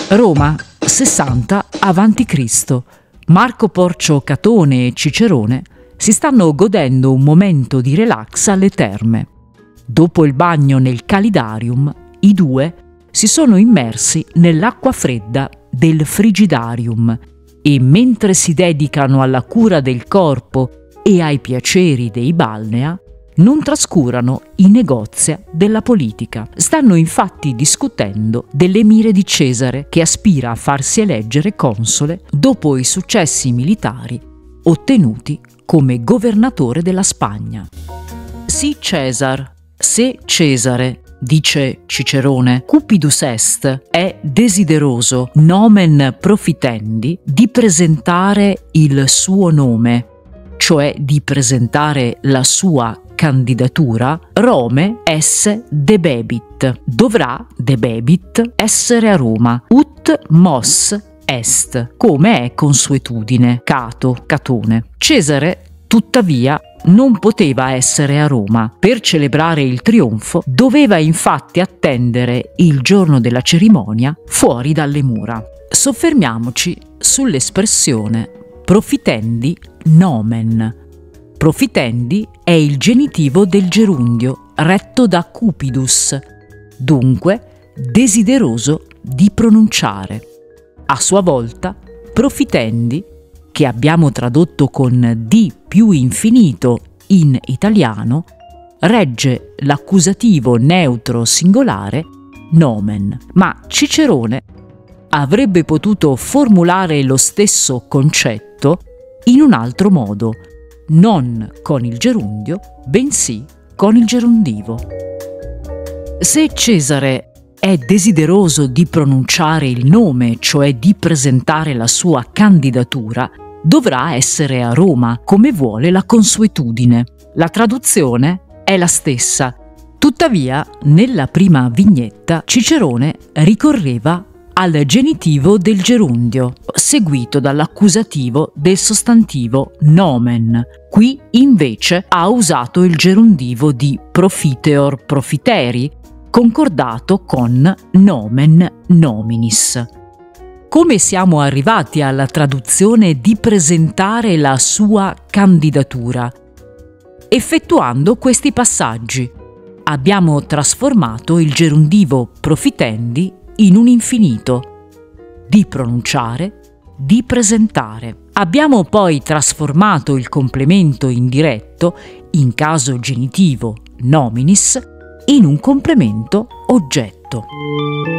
Roma, 60 a.C. Marco Porcio Catone e Cicerone si stanno godendo un momento di relax alle terme. Dopo il bagno nel Calidarium, i due si sono immersi nell'acqua fredda del Frigidarium e mentre si dedicano alla cura del corpo e ai piaceri dei balnea, non trascurano i negozi della politica. Stanno infatti discutendo dell'emire di Cesare che aspira a farsi eleggere console dopo i successi militari ottenuti come governatore della Spagna. Si Cesar, se Cesare, dice Cicerone, Cupidus est, è desideroso, nomen profitendi, di presentare il suo nome, cioè di presentare la sua candidatura, Rome esse debebit, dovrà debebit essere a Roma, ut mos est, come è consuetudine, Cato, Catone. Cesare, tuttavia, non poteva essere a Roma. Per celebrare il trionfo doveva infatti attendere il giorno della cerimonia fuori dalle mura. Soffermiamoci sull'espressione profitendi nomen. Profitendi è il genitivo del gerundio, retto da cupidus, dunque desideroso di pronunciare. A sua volta, profitendi, che abbiamo tradotto con di più infinito in italiano, regge l'accusativo neutro singolare nomen, ma Cicerone avrebbe potuto formulare lo stesso concetto in un altro modo, non con il gerundio, bensì con il gerundivo. Se Cesare è desideroso di pronunciare il nome, cioè di presentare la sua candidatura, dovrà essere a Roma, come vuole la consuetudine. La traduzione è la stessa. Tuttavia, nella prima vignetta, Cicerone ricorreva al genitivo del gerundio, seguito dall'accusativo del sostantivo nomen. Qui, invece, ha usato il gerundivo di profiteor profiteri, concordato con nomen nominis. Come siamo arrivati alla traduzione di presentare la sua candidatura? Effettuando questi passaggi. Abbiamo trasformato il gerundivo profitendi in un infinito, di pronunciare, di presentare. Abbiamo poi trasformato il complemento indiretto, in caso genitivo nominis, in un complemento oggetto.